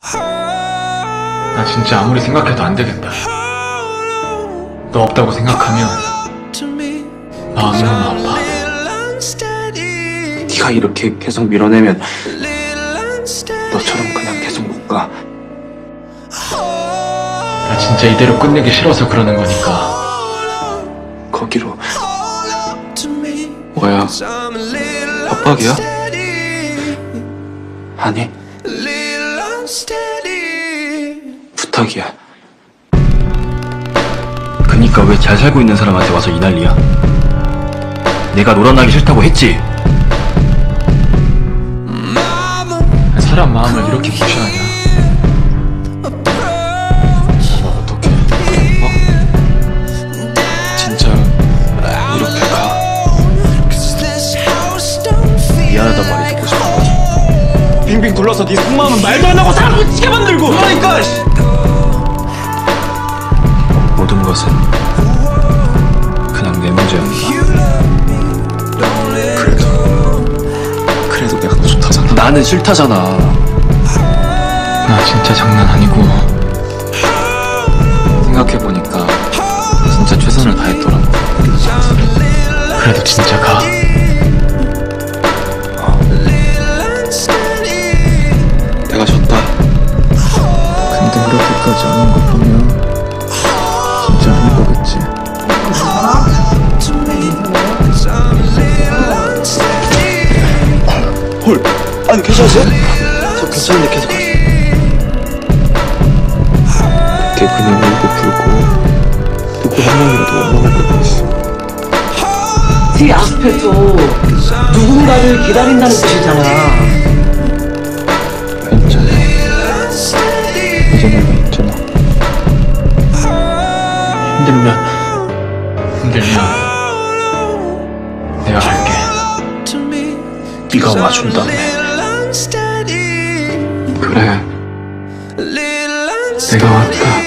나 진짜 아무리 생각해도 안 되겠다. 너 없다고 생각하면 마음이 너무 아파. 네가 이렇게 계속 밀어내면 너처럼 그냥 계속 못 가. 나 진짜 이대로 끝내기 싫어서 그러는 거니까. 거기로 뭐야? 협박이야? 아니, 부탁이야. 그니까 왜 잘 살고 있는 사람한테 와서 이 난리야? 내가 놀아나기 싫다고 했지? 사람 마음을 이렇게 무시하냐? 어떡해? 진짜 이렇게 가? 미안하단 말이 듣고 싶은 거지. 빙빙 둘러서 네 속마음은 말도 안 하고 사람 미치게 만들고. 그러니까 모든 것은 그냥 내 문제였다. 그래도 내가 너 좋다잖아. 나는 싫다잖아. 나 진짜 장난 아니고. 생각해보니까 진짜 최선을 다했더라고. 그래도 진짜 가. 내가 졌다. 근데 이렇게까지 하는 거 보면 진짜 아닌 거겠지. 헐, 아니 괜찮으세요? 저 괜찮은데 계속 가시. 걔 그냥 울고 불고 누구 한 명이라도 원망을 걸고 있어. 네 앞에서 누군가를 기다린다는 뜻이잖아. 괜찮아. 이제 내가 있잖아. 힘들면 내가 갈게. 네가 와준 다음에. 그래, 내가 왔다.